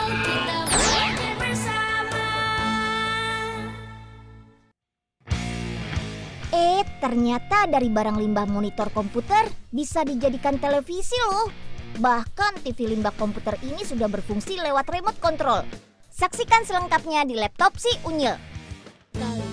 kita belajar bersama. Ternyata dari barang limbah monitor komputer bisa dijadikan televisi loh. Bahkan TV limbah komputer ini sudah berfungsi lewat remote control. Saksikan selengkapnya di laptop si Unyil.